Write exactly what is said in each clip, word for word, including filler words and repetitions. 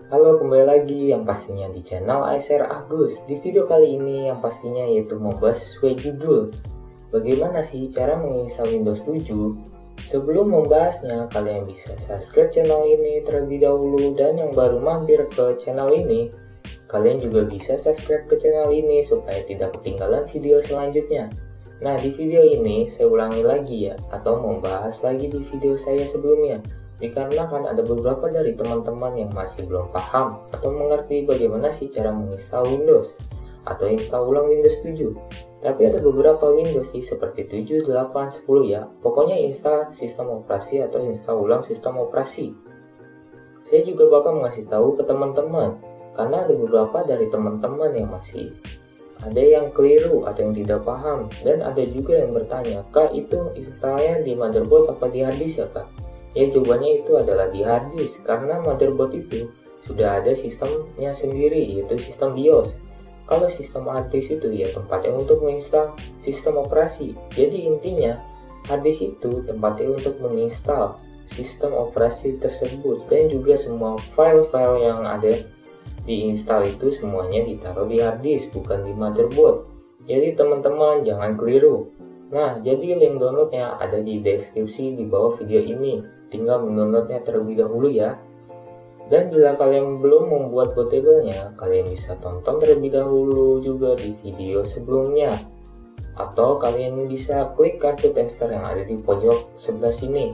Halo, kembali lagi yang pastinya di channel A S R Agus. Di video kali ini yang pastinya yaitu membahas sesuai judul, bagaimana sih cara menginstal Windows tujuh? Sebelum membahasnya, kalian bisa subscribe channel ini terlebih dahulu, dan yang baru mampir ke channel ini, kalian juga bisa subscribe ke channel ini supaya tidak ketinggalan video selanjutnya. Nah, di video ini saya ulangi lagi ya, atau membahas lagi di video saya sebelumnya, dikarenakan ada beberapa dari teman-teman yang masih belum paham atau mengerti bagaimana sih cara menginstal Windows atau install ulang Windows tujuh. Tapi ada beberapa Windows sih seperti tujuh, delapan, sepuluh ya. Pokoknya install sistem operasi atau install ulang sistem operasi. Saya juga bakal mengasih tahu ke teman-teman karena ada beberapa dari teman-teman yang masih ada yang keliru atau yang tidak paham, dan ada juga yang bertanya, "Kak, itu installnya di motherboard apa di hard disk ya, Kak?" Ya, jawabannya itu adalah di hard disk, karena motherboard itu sudah ada sistemnya sendiri, yaitu sistem BIOS. Kalau sistem hard disk itu ya tempatnya untuk menginstal sistem operasi. Jadi intinya hard disk itu tempatnya untuk menginstal sistem operasi tersebut, dan juga semua file-file yang ada diinstal itu semuanya ditaruh di hard disk, bukan di motherboard. Jadi teman-teman jangan keliru. Nah, jadi link downloadnya ada di deskripsi di bawah video ini. Tinggal mendownloadnya terlebih dahulu ya. Dan bila kalian belum membuat bootable-nya, kalian bisa tonton terlebih dahulu juga di video sebelumnya. Atau kalian bisa klik kartu tester yang ada di pojok sebelah sini.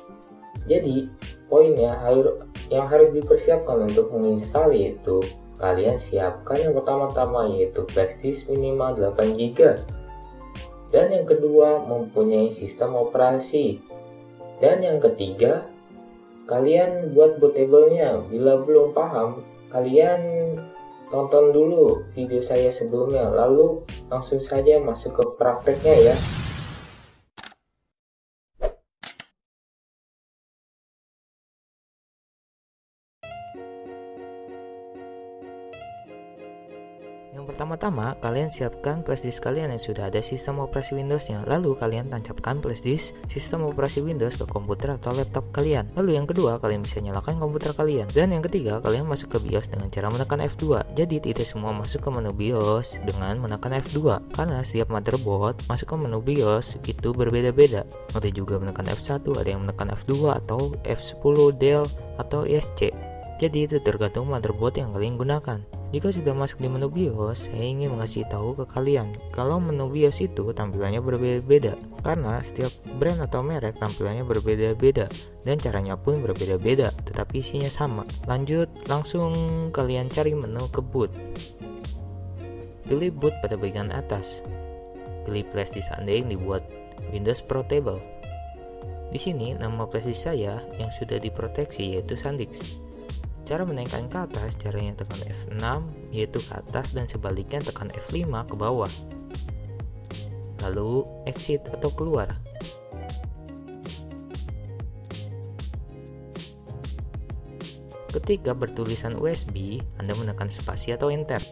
Jadi, poinnya harus yang harus dipersiapkan untuk menginstal yaitu kalian siapkan yang pertama-tama yaitu flash disk minimal delapan giga, dan yang kedua mempunyai sistem operasi, dan yang ketiga kalian buat bootable-nya. Bila belum paham, kalian tonton dulu video saya sebelumnya, lalu langsung saja masuk ke prakteknya ya. Yang pertama-tama, kalian siapkan flash disk kalian yang sudah ada sistem operasi Windows-nya. Lalu kalian tancapkan flash disk sistem operasi Windows ke komputer atau laptop kalian. Lalu yang kedua, kalian bisa nyalakan komputer kalian. Dan yang ketiga, kalian masuk ke BIOS dengan cara menekan F dua. Jadi tidak semua masuk ke menu BIOS dengan menekan F dua, karena setiap motherboard masuk ke menu BIOS itu berbeda-beda. Ada juga menekan F satu, ada yang menekan F dua atau F sepuluh, Dell atau I S C. Jadi itu tergantung motherboard yang kalian gunakan. Jika sudah masuk di menu BIOS, saya ingin mengasih tahu ke kalian kalau menu BIOS itu tampilannya berbeda-beda, karena setiap brand atau merek tampilannya berbeda-beda dan caranya pun berbeda-beda, tetapi isinya sama. Lanjut, langsung kalian cari menu ke boot. Pilih boot pada bagian atas. Pilih flash disk Anda yang dibuat Windows Portable. Di sini nama flash disk saya yang sudah diproteksi yaitu SanDisk. Cara menaikkan ke atas, caranya tekan F enam yaitu ke atas, dan sebaliknya tekan F lima ke bawah. Lalu exit atau keluar. Ketika bertulisan U S B, Anda menekan spasi atau enter.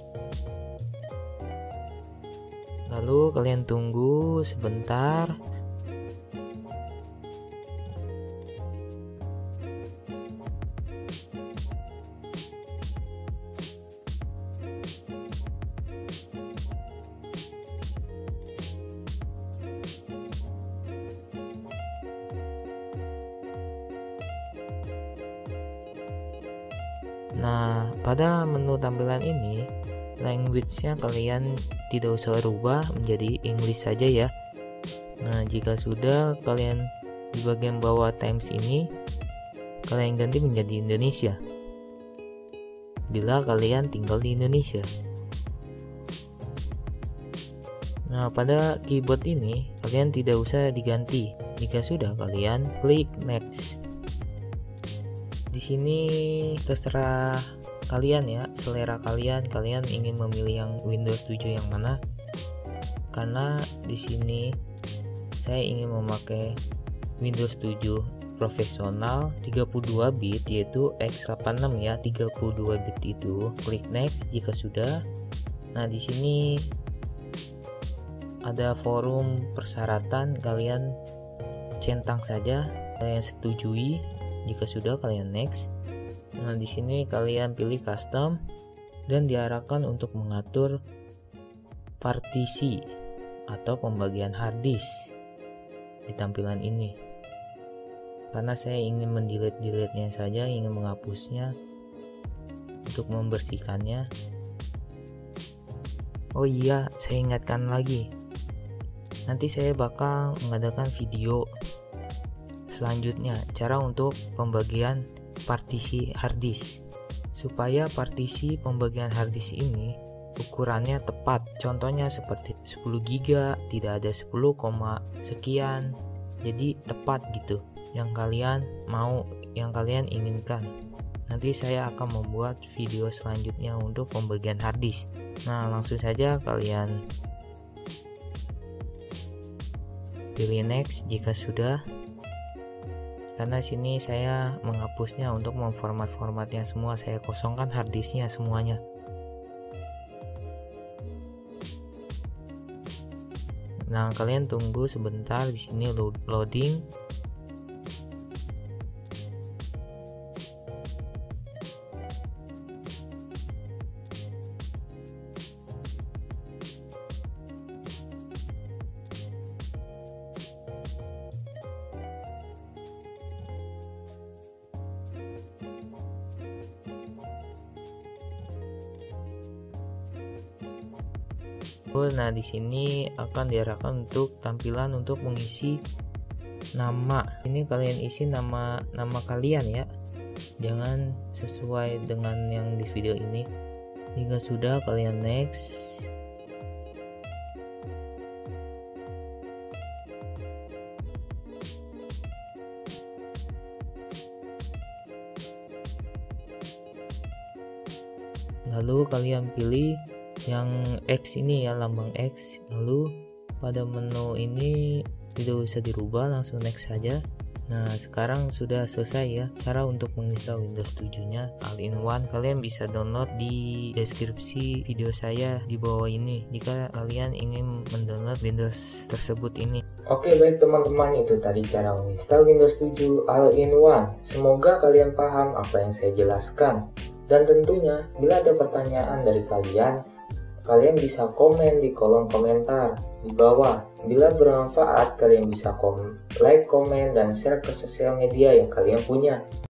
Lalu kalian tunggu sebentar. Nah, pada menu tampilan ini, language-nya kalian tidak usah rubah menjadi English saja ya. Nah, jika sudah, kalian di bagian bawah times ini, kalian ganti menjadi Indonesia bila kalian tinggal di Indonesia. Nah, pada keyboard ini, kalian tidak usah diganti. Jika sudah, kalian klik next. Di sini terserah kalian ya, selera kalian. Kalian ingin memilih yang Windows tujuh yang mana? Karena di sini saya ingin memakai Windows tujuh profesional tiga puluh dua bit yaitu X delapan puluh enam ya, tiga puluh dua bit itu. Klik next jika sudah. Nah, di sini ada forum persyaratan, kalian centang saja, kalian setujui. Jika sudah, kalian next. Nah, di sini kalian pilih custom dan diarahkan untuk mengatur partisi atau pembagian hard disk di tampilan ini. Karena saya ingin mendelete-delete-nya saja, ingin menghapusnya. Untuk membersihkannya, oh iya, saya ingatkan lagi, nanti saya bakal mengadakan video selanjutnya cara untuk pembagian partisi hard disk, supaya partisi pembagian hard disk ini ukurannya tepat. Contohnya seperti sepuluh giga, tidak ada sepuluh, sekian, jadi tepat gitu yang kalian mau, yang kalian inginkan. Nanti saya akan membuat video selanjutnya untuk pembagian hard disk. Nah, langsung saja kalian pilih next jika sudah. Karena sini saya menghapusnya untuk memformat-formatnya semua, saya kosongkan hard disknya semuanya. Nah, kalian tunggu sebentar di sini loading. Nah, di sini akan diarahkan untuk tampilan untuk mengisi nama. Ini kalian isi nama nama kalian ya. Jangan sesuai dengan yang di video ini. Jika sudah, kalian next. Lalu kalian pilih yang X ini ya, lambang X. Lalu pada menu ini tidak usah dirubah, langsung next saja. Nah, sekarang sudah selesai ya cara untuk menginstal Windows tujuh nya all in one. Kalian bisa download di deskripsi video saya di bawah ini jika kalian ingin mendownload Windows tersebut ini. Oke, baik teman-teman, itu tadi cara menginstal Windows tujuh all in one. Semoga kalian paham apa yang saya jelaskan. Dan tentunya bila ada pertanyaan dari kalian, kalian bisa komen di kolom komentar di bawah. Bila bermanfaat, kalian bisa kom like, komen, dan share ke sosial media yang kalian punya.